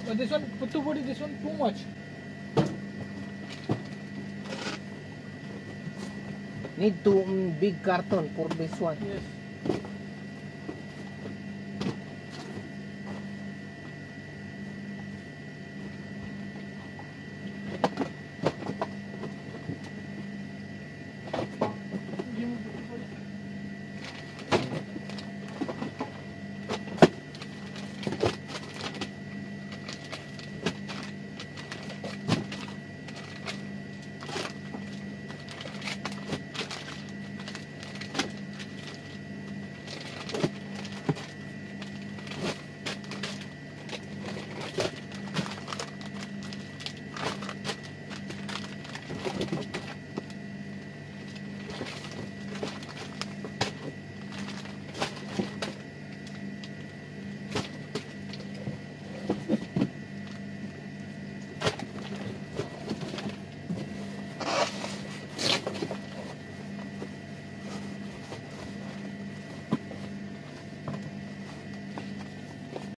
But this one, puttu body, this one too much. Need to big carton for this one. Yes.